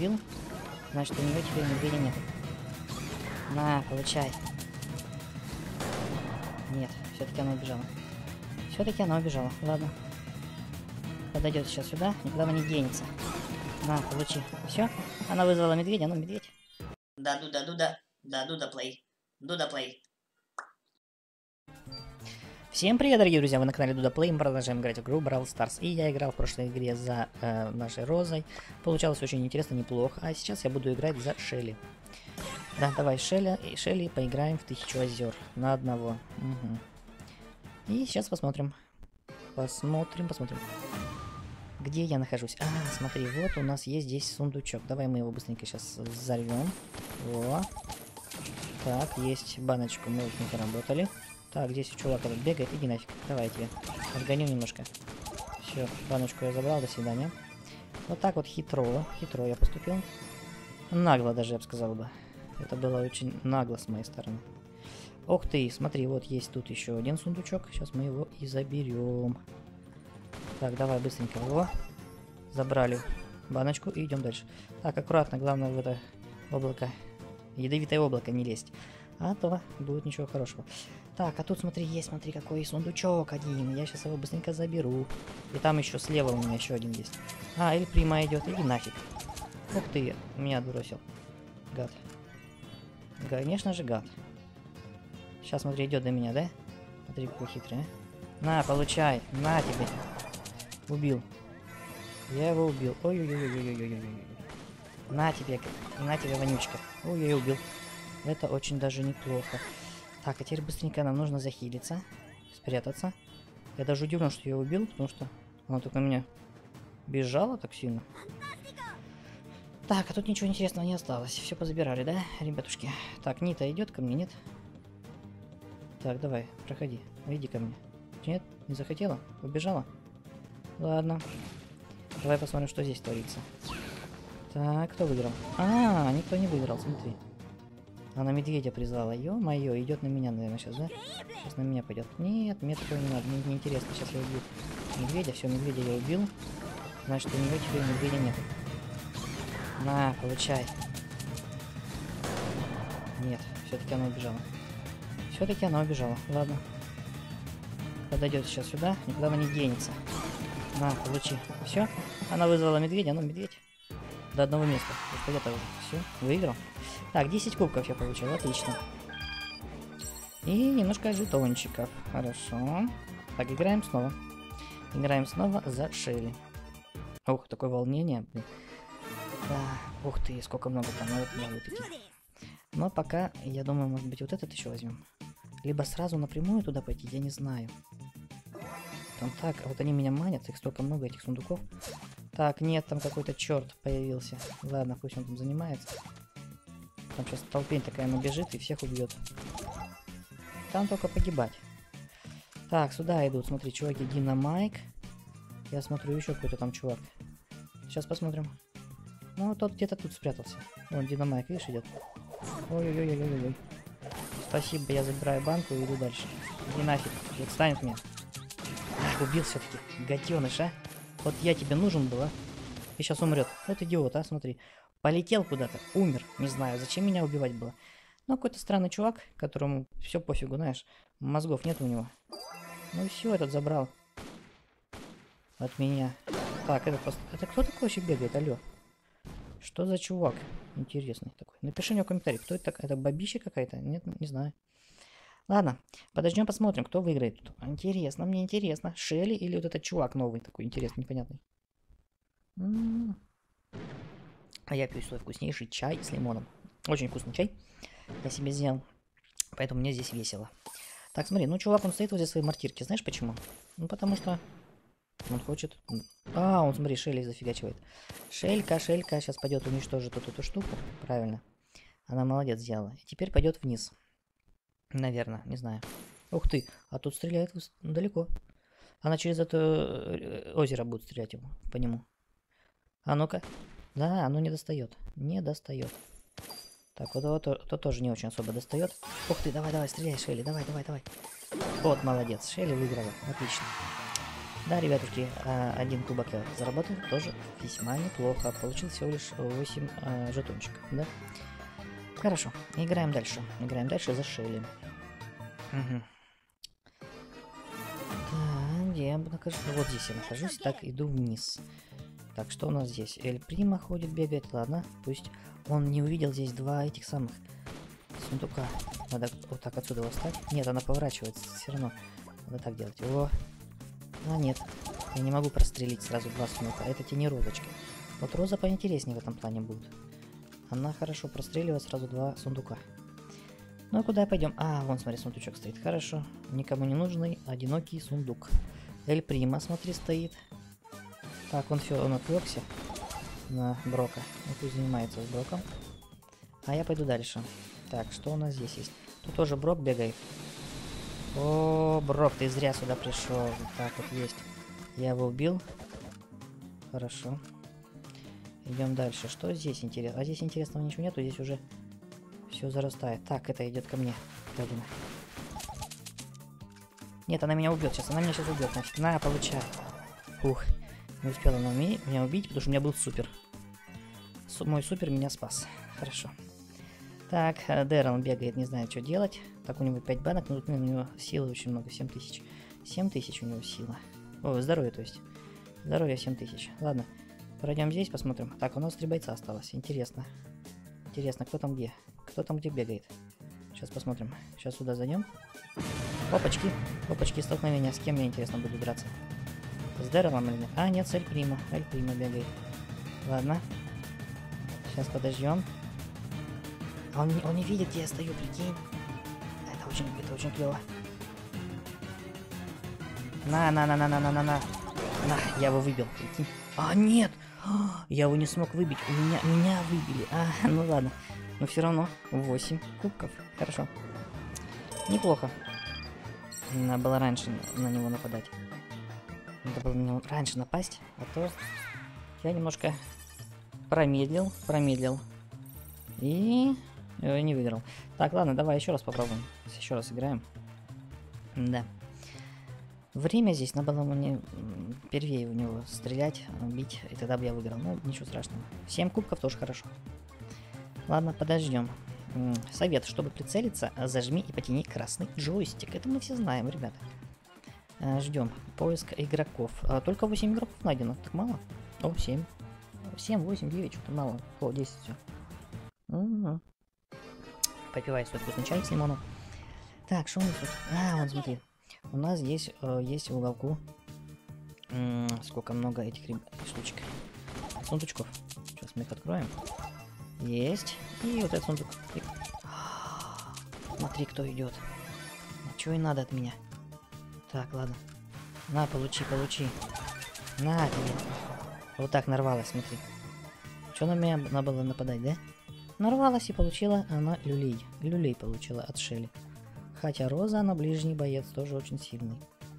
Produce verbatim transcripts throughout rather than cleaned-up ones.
убил, значит, у нее теперь медведя нет. На, получай. Нет, все-таки она убежала. Все-таки она убежала. Ладно. Подойдет сейчас сюда, никуда она не денется. На, получи. Все. Она вызвала медведя, ну медведь. Да, дуда, дуда, да, дуда плей. Дуда плей. Всем привет, дорогие друзья, вы на канале Дуда Плей, мы продолжаем играть в игру Brawl Stars. И я играл в прошлой игре за э, нашей Розой. Получалось очень интересно, неплохо. А сейчас я буду играть за Шелли. Да, давай, Шелли, и Шелли поиграем в Тысячу озер на одного. Угу. И сейчас посмотрим. Посмотрим, посмотрим. Где я нахожусь? А, смотри, вот у нас есть здесь сундучок. Давай мы его быстренько сейчас взорвем. Во. Так, есть баночку, мы вот не заработали. Так, здесь чувак этот бегает, иди нафиг. Давай я тебе отгоню немножко. Все, баночку я забрал, до свидания. Вот так вот хитро, хитро я поступил. Нагло даже, я бы сказал бы. Это было очень нагло с моей стороны. Ох ты, смотри, вот есть тут еще один сундучок. Сейчас мы его и заберем. Так, давай быстренько его. Забрали баночку и идем дальше. Так, аккуратно, главное в это облако, ядовитое облако не лезть. А то будет ничего хорошего. Так, а тут смотри, есть, смотри, какой сундучок один. Я сейчас его быстренько заберу. И там еще слева у меня еще один есть. А, Эль Прима идет, иди нафиг. Ух ты, меня отбросил. Гад. Конечно же, гад. Сейчас, смотри, идет до меня, да? Смотри, какой хитрый, а? На, получай, на тебе. Убил. Я его убил. Ой-ой-ой-ой-ой-ой-ой-ой. На тебе, на тебе, вонючка. Ой, я убил. Это очень даже неплохо. Так, а теперь быстренько нам нужно захилиться, спрятаться. Я даже удивлен, что я убил, потому что она только на меня бежала так сильно. Так, а тут ничего интересного не осталось. Все позабирали, да, ребятушки? Так, Нита идет ко мне, нет? Так, давай, проходи. Иди ко мне. Нет? Не захотела? Убежала? Ладно. Давай посмотрим, что здесь творится. Так, кто выиграл? А, никто не выиграл, смотри. Она медведя призвала. Ё-моё, идет на меня, наверное, сейчас, да? Сейчас на меня пойдет. Нет, мне такого не надо, мне не интересно. Сейчас я убью медведя. Все, медведя я убил. Значит, у него теперь медведя нет. На, получай. Нет, все-таки она убежала. Все-таки она убежала. Ладно. Подойдет сейчас сюда, никуда она не денется. На, получи. Все. Она вызвала медведя, ну медведь. До одного места. Где-то уже. Все, выиграл. Так, десять кубков я получил, отлично. И немножко жетончиков. Хорошо. Так, играем снова. Играем снова за Шелли. Ух, такое волнение. Да. Ух ты, сколько много там. Вот, да, вот такие. Но пока, я думаю, может быть, вот этот еще возьмем. Либо сразу напрямую туда пойти, я не знаю. Там так, вот они меня манят, их столько много, этих сундуков. Так, нет, там какой-то черт появился. Ладно, пусть он там занимается. Там сейчас толпень такая набежит и всех убьет. Там только погибать. Так, сюда идут, смотри, чуваки, Динамайк. Я смотрю, еще какой-то там чувак. Сейчас посмотрим. Ну, тот где-то тут спрятался. Вон Динамайк, видишь, идет. Ой-ой-ой-ой-ой-ой. Спасибо, я забираю банку и иду дальше. Иди нафиг, отстань от меня. Ах, убил все-таки, гаденыш, а? Вот я тебе нужен был, а? И сейчас умрет. Вот идиот, а, смотри. Полетел куда-то, умер. Не знаю, зачем меня убивать было. Ну, какой-то странный чувак, которому все пофигу, знаешь. Мозгов нет у него. Ну и все, этот забрал. От меня. Так, это просто... Это кто такой вообще бегает, алло? Что за чувак? Интересный такой. Напиши мне в комментариях, кто это такая? Это бабища какая-то? Нет, не знаю. Ладно, подождем, посмотрим, кто выиграет тут. Интересно, мне интересно. Шелли или вот этот чувак новый такой, интересный, непонятный. М-м-м. А я пью свой вкуснейший чай с лимоном. Очень вкусный чай. Я себе сделал. Поэтому мне здесь весело. Так, смотри, ну чувак, он стоит возле своей мортирки. Знаешь почему? Ну потому что он хочет... А, он, смотри, Шелли зафигачивает. Шелька, Шелька сейчас пойдет уничтожить вот эту штуку. Правильно. Она молодец сделала. И теперь пойдет вниз. Наверное, не знаю. Ух ты, а тут стреляет далеко. Она через это озеро будет стрелять его, по нему. А ну-ка. Да, оно не достает. Не достает. Так, вот это, это тоже не очень особо достает. Ух ты, давай, давай, стреляй, Шелли, давай, давай, давай. Вот, молодец, Шелли выиграла. Отлично. Да, ребятушки, один кубок я заработал, тоже весьма неплохо. Получил всего лишь восемь э, жетончиков, да? Хорошо, играем дальше. Играем дальше за Шелли. Угу. Так, где я нахожусь? Вот здесь я нахожусь, так, иду вниз. Так, что у нас здесь? Эль Прима ходит, бегает, ладно. Пусть он не увидел здесь два этих самых сундука. Надо вот так отсюда восстать. Нет, она поворачивается, все равно. Надо так делать. О! А, нет. Я не могу прострелить сразу два сундука. Это те не розочки. Вот роза поинтереснее в этом плане будет. Она хорошо простреливает сразу два сундука. Ну и куда пойдем? А, вон, смотри, сундучок стоит. Хорошо. Никому не нужный, одинокий сундук. Эль Прима, смотри, стоит. Так, он все, он отвлекся на Брока. Ну, пусть занимается с Броком. А я пойду дальше. Так, что у нас здесь есть? Тут тоже Брок бегает. О, Брок, ты зря сюда пришел. Так, вот есть. Я его убил. Хорошо. Идем дальше. Что здесь интересно? А здесь интересного ничего нету. Здесь уже все зарастает. Так, это идет ко мне. Гадина. Нет, она меня убьет сейчас. Она меня сейчас убьет. Нафиг. На, получай. Ух. Не успела она меня убить, потому что у меня был супер. Су мой супер меня спас. Хорошо. Так, Дэрон бегает, не знает, что делать. Так, у него пять банок, но тут у него силы очень много. семь тысяч. семь тысяч у него сила. О, здоровье, то есть. Здоровье семь тысяч. Ладно. Пройдем здесь, посмотрим. Так, у нас три бойца осталось. Интересно. Интересно, кто там где? Кто там где бегает? Сейчас посмотрим. Сейчас сюда зайдем. Опачки. Опачки, столкновения. С кем мне интересно буду драться? С Дэроном или нет? А, нет, с Эль Прима. Эль Прима бегает. Ладно. Сейчас подождем. А он не, он не видит, где я стою, прикинь. Это очень, это очень клево. На, на, на, на, на, на, на, на. На, я его выбил, прикинь. А, нет! Я его не смог выбить. У меня, меня выбили. А, ну ладно. Но все равно восемь кубков. Хорошо. Неплохо. Надо было раньше на него нападать. Надо было на него раньше напасть, а то я немножко промедлил, промедлил. И э, не выиграл. Так, ладно, давай еще раз попробуем. Еще раз играем. Да. Время здесь надо было мне первее у него стрелять, бить, и тогда бы я выиграл. Ну, ничего страшного. семь кубков тоже хорошо. Ладно, подождем. Совет, чтобы прицелиться, зажми и потяни красный джойстик. Это мы все знаем, ребята. Ждем. Поиск игроков. А, только восемь игроков найдено. Так мало? О, семь. семь, восемь, девять, что-то мало. О, десять все. Угу. Попивай свой вкусный чай с лимоном. Так, что у нас тут? А, вон, смотри. У нас здесь э, есть в уголку м -м, сколько много этих штучек. Сундучков. Сейчас мы их откроем. Есть. И вот этот сундук. И... Смотри, кто идет. Чего и надо от меня. Так, ладно. На, получи, получи. На тебе. Вот так нарвалась, смотри. Что на меня надо было нападать, да? Нарвалась и получила она люлей. Люлей получила от Шелли. Хотя Роза, она ближний боец, тоже очень сильный.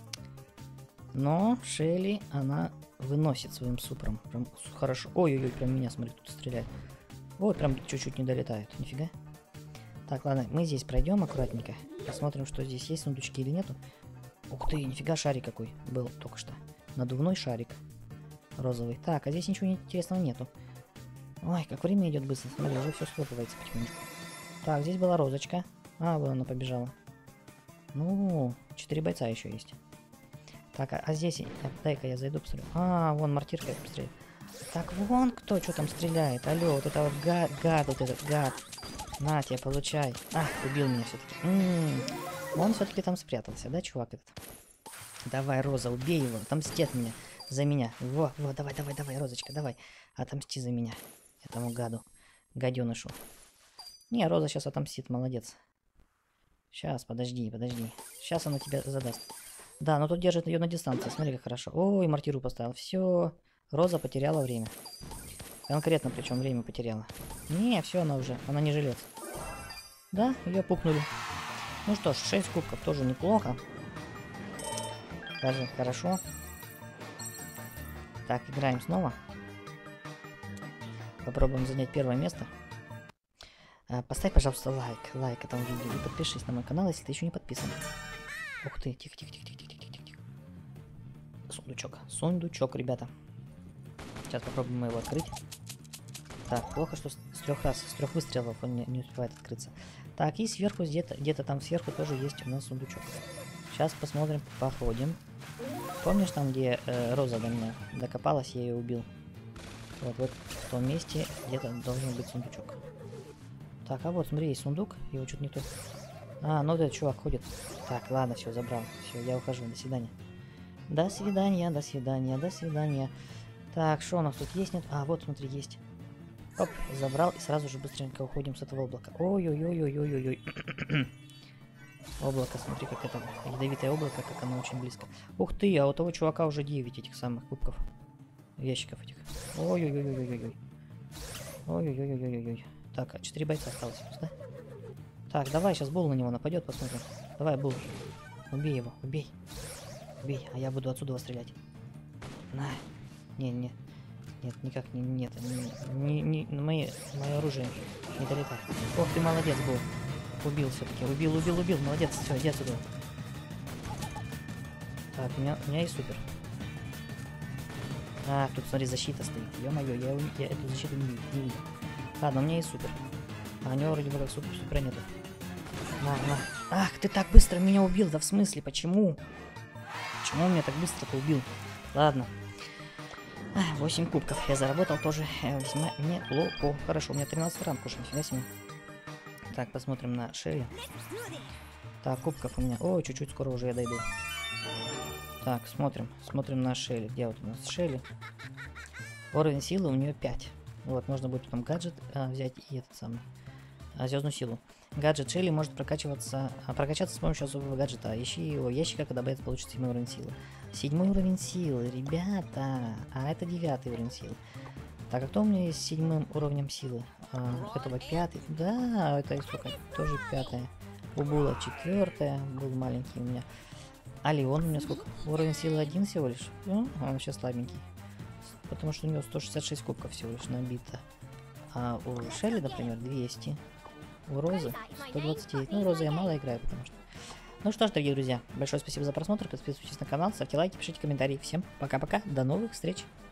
Но Шелли, она выносит своим супром. Прям хорошо. Ой-ой-ой, прям меня, смотри, тут стреляет. Ой, прям чуть-чуть не долетает. Нифига. Так, ладно, мы здесь пройдем аккуратненько. Посмотрим, что здесь есть, сундучки или нету. Ух ты, нифига, шарик какой был только что. Надувной шарик. Розовый. Так, а здесь ничего интересного нету. Ой, как время идет быстро. Смотри, уже все схлопывается потихонечку. Так, здесь была розочка. А, вон она побежала. Ну, четыре бойца еще есть. Так, а, а здесь... Дай-ка я зайду, посмотрю. А, вон мортирка стреляет. Так, вон кто, что там стреляет. Алло, вот это вот гад, гад, вот этот гад. На, тебе, получай. Ах, убил меня все-таки. Он все-таки там спрятался, да, чувак этот? Давай, Роза, убей его, отомсти от меня. За меня. Во, во, давай, давай, давай, Розочка, давай. Отомсти за меня. Этому гаду. Гаденышу. Не, Роза сейчас отомстит, молодец. Сейчас, подожди, подожди. Сейчас она тебя задаст. Да, но тут держит ее на дистанции. Смотри, как хорошо. Ой, мортиру поставил. Все. Роза потеряла время. Конкретно, причем время потеряла. Не, все, она уже. Она не жилец. Да, ее пукнули. Ну что ж, шесть кубков тоже неплохо. Даже хорошо. Так, играем снова. Попробуем занять первое место. Поставь, пожалуйста, лайк, лайк этому видео и подпишись на мой канал, если ты еще не подписан. Ух ты, тихо, тихо, тихо, тихо, тихо, тихо, тихо. сундучок. Сундучок, ребята. Сейчас попробуем его открыть. Так, плохо, что с трех раз, с трех выстрелов он не, не успевает открыться. Так, и сверху, где-то где-то там сверху тоже есть у нас сундучок. Сейчас посмотрим, походим. Помнишь там, где э, Роза до меня докопалась, я ее убил? Вот, вот в том месте где-то должен быть сундучок. Так, а вот, смотри, есть сундук, его что-то не то. А, ну этот чувак ходит. Так, ладно, все, забрал. Все, я ухожу, до свидания. До свидания, до свидания, до свидания. Так, что у нас тут есть, нет? А, вот, смотри, есть. Оп, забрал, и сразу же быстренько уходим с этого облака. Ой-ой-ой-ой-ой-ой-ой. Облако, смотри, как это ядовитое облако, как оно очень близко. Ух ты, а у того чувака уже девять этих самых кубков. Ящиков этих. Ой-ой-ой-ой-ой-ой. Ой-ой-ой-ой-ой-ой. Так, а четыре бойца осталось, да? Так, давай, сейчас Бул на него нападет, посмотрим. Давай, Бул. Убей его, убей. Убей, а я буду отсюда стрелять. На. Не, не. Нет, никак не, нет. Не, не, не, мои, мое оружие не долетает. Ох, ты молодец был. Убил все-таки. Убил, убил, убил. Молодец. Все, иди отсюда. Так, у меня, у меня есть супер. А, тут, смотри, защита стоит. Ё-моё, я, я эту защиту не, не видел. Ладно, у меня есть супер. А у него вроде бы как супер, супера нету. На, на. Ах, ты так быстро меня убил. Да в смысле, почему? Почему он меня так быстро-то убил? Ладно. восемь кубков я заработал тоже весьма неплохо. Хорошо, у меня тринадцать ранг уже, нифига себе. Так, посмотрим на Шелли. Так, кубков у меня... Ой, чуть-чуть, скоро уже я дойду. Так, смотрим. Смотрим на Шелли. Где вот у нас Шелли? Уровень силы у нее пять. Вот, можно будет потом гаджет а, взять и этот самый... А, звездную силу. Гаджет Шелли может прокачиваться... А, прокачаться с помощью особого гаджета. Ищи его ящика, когда боец получит седьмой уровень силы. Седьмой уровень силы, ребята. А это девятый уровень силы. Так, а кто у меня есть с седьмым уровнем силы? А, этого пятый. Да, это сколько? Тоже пятое. У Була четвертое. Был маленький у меня. А Леон у меня сколько? Уровень силы один всего лишь. Ну, он вообще слабенький. Потому что у него сто шестьдесят шесть кубков всего лишь набито. А у Шелли, например, двести. У Розы сто двадцать девять. Ну, Розы я мало играю, потому что... Ну что ж, дорогие друзья, большое спасибо за просмотр. Подписывайтесь на канал, ставьте лайки, пишите комментарии. Всем пока-пока. До новых встреч.